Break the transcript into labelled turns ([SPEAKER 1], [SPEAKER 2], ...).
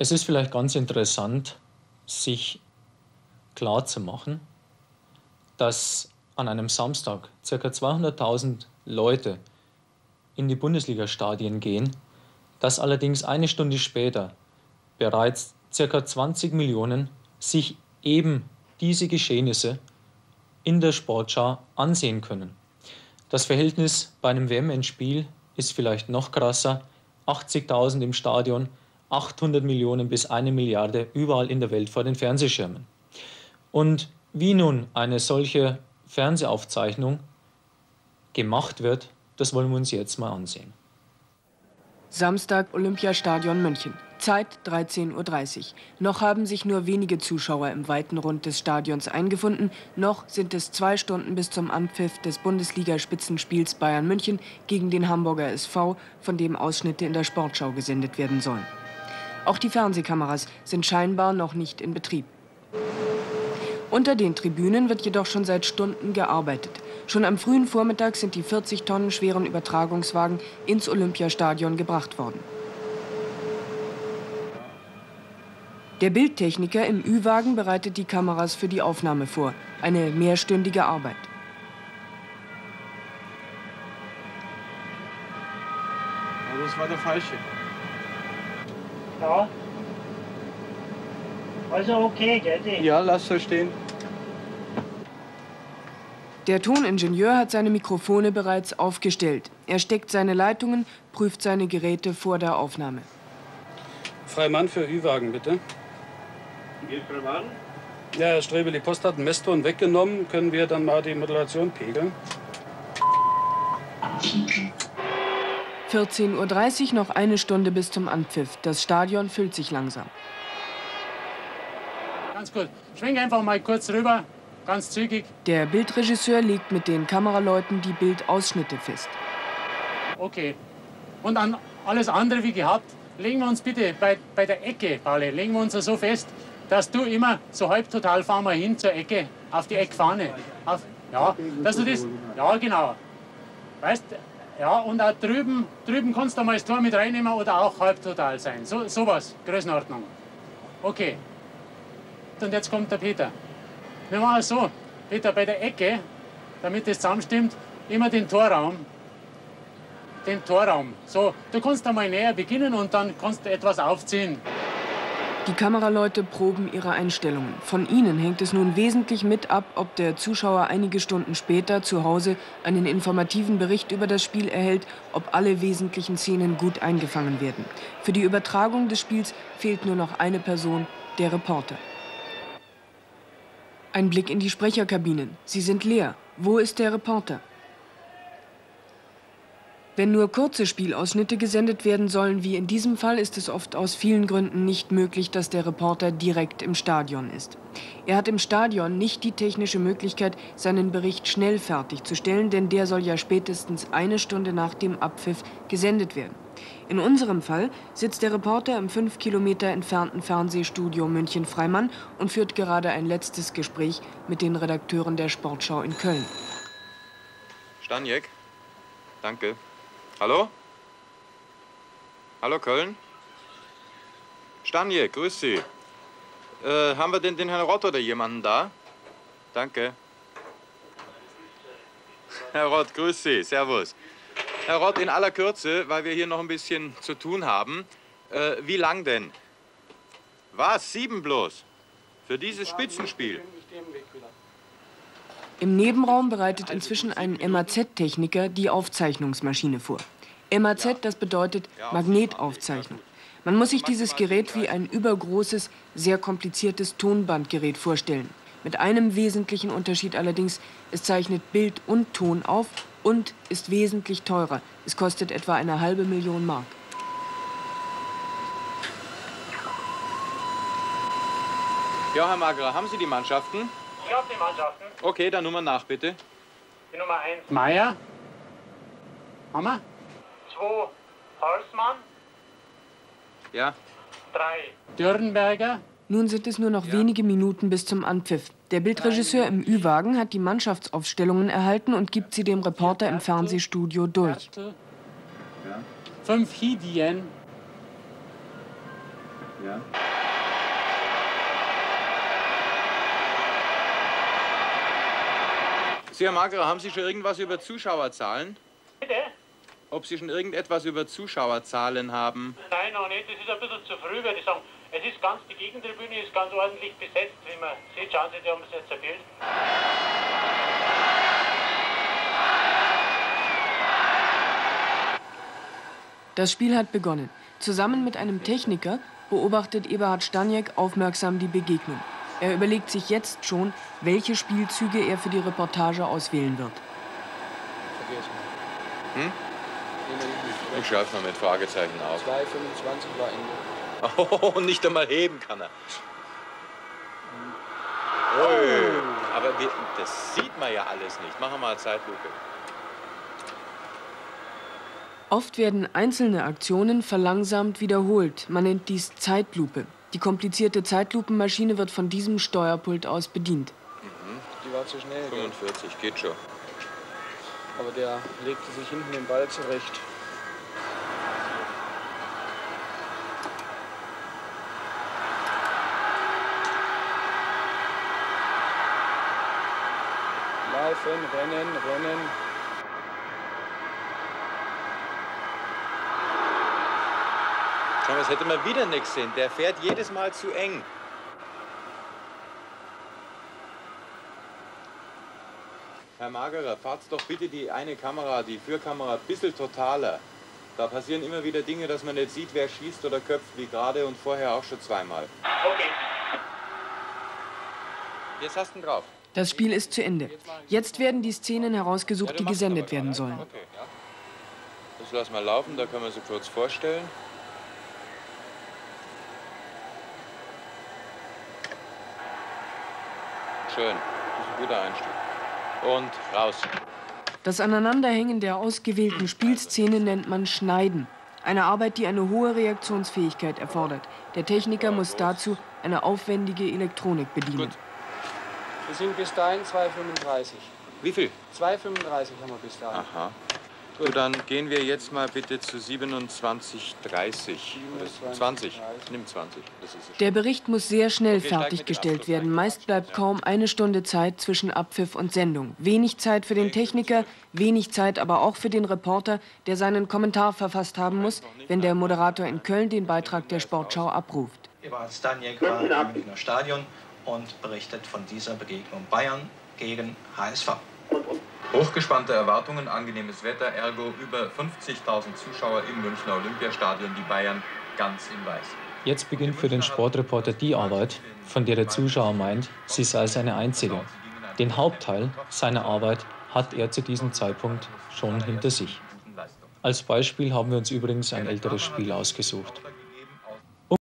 [SPEAKER 1] Es ist vielleicht ganz interessant, sich klarzumachen, dass an einem Samstag ca. 200.000 Leute in die Bundesliga-Stadien gehen, dass allerdings eine Stunde später bereits ca. 20 Millionen sich eben diese Geschehnisse in der Sportschau ansehen können. Das Verhältnis bei einem WM-Endspiel ist vielleicht noch krasser. 80.000 im Stadion, 800 Millionen bis 1 Milliarde überall in der Welt vor den Fernsehschirmen. Und wie nun eine solche Fernsehaufzeichnung gemacht wird, das wollen wir uns jetzt mal ansehen.
[SPEAKER 2] Samstag, Olympiastadion München. Zeit 13:30 Uhr. Noch haben sich nur wenige Zuschauer im weiten Rund des Stadions eingefunden. Noch sind es 2 Stunden bis zum Anpfiff des Bundesliga-Spitzenspiels Bayern München gegen den Hamburger SV, von dem Ausschnitte in der Sportschau gesendet werden sollen. Auch die Fernsehkameras sind scheinbar noch nicht in Betrieb. Unter den Tribünen wird jedoch schon seit Stunden gearbeitet. Schon am frühen Vormittag sind die 40 Tonnen schweren Übertragungswagen ins Olympiastadion gebracht worden. Der Bildtechniker im Ü-Wagen bereitet die Kameras für die Aufnahme vor. Eine mehrstündige Arbeit.
[SPEAKER 3] Ja, das war der falsche.
[SPEAKER 4] Ja. Also okay, gell?
[SPEAKER 3] Ja, lass so stehen.
[SPEAKER 2] Der Toningenieur hat seine Mikrofone bereits aufgestellt. Er steckt seine Leitungen, prüft seine Geräte vor der Aufnahme.
[SPEAKER 5] Freimann für Ü-Wagen, bitte.
[SPEAKER 4] Geht Freimann?
[SPEAKER 5] Ja, Herr Strebel, die Post hat den Messton weggenommen. Können wir dann mal die Modulation pegeln?
[SPEAKER 2] 14:30 Uhr, noch eine Stunde bis zum Anpfiff. Das Stadion füllt sich langsam.
[SPEAKER 6] Ganz gut. Schwing einfach mal kurz rüber, ganz zügig.
[SPEAKER 2] Der Bildregisseur legt mit den Kameraleuten die Bildausschnitte fest.
[SPEAKER 6] Okay. Und an alles andere wie gehabt, legen wir uns bitte bei der Ecke, Pauli, legen wir uns so fest, dass du immer so halbtotal, fahr mal hin zur Ecke, auf die Eckfahne. Ja, dass du das, ja genau. Weißt, ja, und auch drüben kannst du mal das Tor mit reinnehmen oder auch halbtotal sein. Sowas, Größenordnung. Okay. Und jetzt kommt der Peter. Wir machen es so, Peter, bei der Ecke, damit das zusammenstimmt, immer den Torraum. So, du kannst einmal näher beginnen und dann kannst du etwas aufziehen.
[SPEAKER 2] Die Kameraleute proben ihre Einstellungen. Von ihnen hängt es nun wesentlich mit ab, ob der Zuschauer einige Stunden später zu Hause einen informativen Bericht über das Spiel erhält, ob alle wesentlichen Szenen gut eingefangen werden. Für die Übertragung des Spiels fehlt nur noch eine Person, der Reporter. Ein Blick in die Sprecherkabinen. Sie sind leer. Wo ist der Reporter? Wenn nur kurze Spielausschnitte gesendet werden sollen, wie in diesem Fall, ist es oft aus vielen Gründen nicht möglich, dass der Reporter direkt im Stadion ist. Er hat im Stadion nicht die technische Möglichkeit, seinen Bericht schnell fertigzustellen, denn der soll ja spätestens eine Stunde nach dem Abpfiff gesendet werden. In unserem Fall sitzt der Reporter im 5 Kilometer entfernten Fernsehstudio München-Freimann und führt gerade ein letztes Gespräch mit den Redakteuren der Sportschau in Köln.
[SPEAKER 7] Staniek? Danke. Hallo? Hallo Köln? Staniek, grüß Sie. Haben wir denn den Herrn Rott oder jemanden da? Danke. Herr Rott, grüß Sie. Servus. Herr Rott, in aller Kürze, weil wir hier noch ein bisschen zu tun haben. Wie lang denn? Was? 7 bloß? Für dieses Spitzenspiel?
[SPEAKER 2] Im Nebenraum bereitet inzwischen ein MAZ-Techniker die Aufzeichnungsmaschine vor. MAZ, das bedeutet Magnetaufzeichnung. Man muss sich dieses Gerät wie ein übergroßes, sehr kompliziertes Tonbandgerät vorstellen. Mit einem wesentlichen Unterschied allerdings: Es zeichnet Bild und Ton auf und ist wesentlich teurer. Es kostet etwa 500.000 Mark.
[SPEAKER 7] Ja, Herr Magerer, haben Sie die Mannschaften?
[SPEAKER 4] Ich habe die Mannschaften.
[SPEAKER 7] Okay, dann Nummer nach, bitte.
[SPEAKER 4] Die Nummer 1.
[SPEAKER 6] Meier. Mama?
[SPEAKER 4] 2. Holzmann.
[SPEAKER 7] Ja.
[SPEAKER 4] 3.
[SPEAKER 6] Dürrenberger.
[SPEAKER 2] Nun sind es nur noch wenige Minuten bis zum Anpfiff. Der Bildregisseur im Ü-Wagen hat die Mannschaftsaufstellungen erhalten und gibt sie dem Reporter im Fernsehstudio durch.
[SPEAKER 6] 5 Hidien.
[SPEAKER 3] Ja.
[SPEAKER 7] Sie, Herr Magerer, haben Sie schon irgendwas über Zuschauerzahlen?
[SPEAKER 4] Bitte?
[SPEAKER 7] Ob Sie schon irgendetwas über Zuschauerzahlen haben?
[SPEAKER 4] Nein, noch nicht. Das ist ein bisschen zu früh, würde ich sagen. Es ist ganz, die Gegentribüne ist ganz ordentlich besetzt, wie man sieht. Schauen Sie, da haben Sie jetzt ein Bild.
[SPEAKER 2] Das Spiel hat begonnen. Zusammen mit einem Techniker beobachtet Eberhard Staniek aufmerksam die Begegnung. Er überlegt sich jetzt schon, welche Spielzüge er für die Reportage auswählen wird.
[SPEAKER 7] Ich schreibe mal mit Fragezeichen auf.
[SPEAKER 3] 2,25 war Ende.
[SPEAKER 7] Oh, nicht einmal heben kann er. Oh. Aber das sieht man ja alles nicht. Machen wir mal Zeitlupe.
[SPEAKER 2] Oft werden einzelne Aktionen verlangsamt wiederholt. Man nennt dies Zeitlupe. Die komplizierte Zeitlupenmaschine wird von diesem Steuerpult aus bedient.
[SPEAKER 3] Die war zu schnell.
[SPEAKER 7] 45, geht schon.
[SPEAKER 3] Aber der legte sich hinten den Ball zurecht. Laufen, rennen.
[SPEAKER 7] Schau mal, das hätte man wieder nicht gesehen. Der fährt jedes Mal zu eng. Herr Magerer, fahrt doch bitte die eine Kamera, die Führkamera, ein bisschen totaler. Da passieren immer wieder Dinge, dass man nicht sieht, wer schießt oder köpft, wie gerade und vorher auch schon zweimal.
[SPEAKER 4] Okay.
[SPEAKER 7] Jetzt hast du ihn drauf.
[SPEAKER 2] Das Spiel ist zu Ende. Jetzt werden die Szenen herausgesucht, die gesendet werden sollen.
[SPEAKER 7] Okay, ja. Das lassen wir laufen, da können wir sie kurz vorstellen. Schön, das ist ein guter Einstieg. Und raus.
[SPEAKER 2] Das Aneinanderhängen der ausgewählten Spielszenen nennt man Schneiden. Eine Arbeit, die eine hohe Reaktionsfähigkeit erfordert. Der Techniker muss dazu eine aufwendige Elektronik bedienen.
[SPEAKER 7] Gut.
[SPEAKER 3] Wir sind bis dahin 2,35.
[SPEAKER 7] Wie viel?
[SPEAKER 3] 2,35 haben wir bis dahin.
[SPEAKER 7] Aha. Gut, dann gehen wir jetzt mal bitte zu 27,30. Oder 20. Nimm 20. Das ist es.
[SPEAKER 2] Der Bericht muss sehr schnell
[SPEAKER 7] Okay, steig mit
[SPEAKER 2] fertiggestellt
[SPEAKER 7] dem
[SPEAKER 2] werden.
[SPEAKER 7] Abschluss ein.
[SPEAKER 2] Meist bleibt kaum eine Stunde Zeit zwischen Abpfiff und Sendung. Wenig Zeit für den Techniker, wenig Zeit aber auch für den Reporter, der seinen Kommentar verfasst haben muss, wenn der Moderator in Köln den Beitrag der Sportschau abruft.
[SPEAKER 8] Eberhard Staniek war im Münchner Stadion und berichtet von dieser Begegnung Bayern gegen HSV.
[SPEAKER 7] Hochgespannte Erwartungen, angenehmes Wetter, ergo über 50.000 Zuschauer im Münchner Olympiastadion, die Bayern ganz in Weiß.
[SPEAKER 1] Jetzt beginnt für den Sportreporter die Arbeit, von der der Zuschauer meint, sie sei seine einzige. Den Hauptteil seiner Arbeit hat er zu diesem Zeitpunkt schon hinter sich. Als Beispiel haben wir uns übrigens ein älteres Spiel ausgesucht.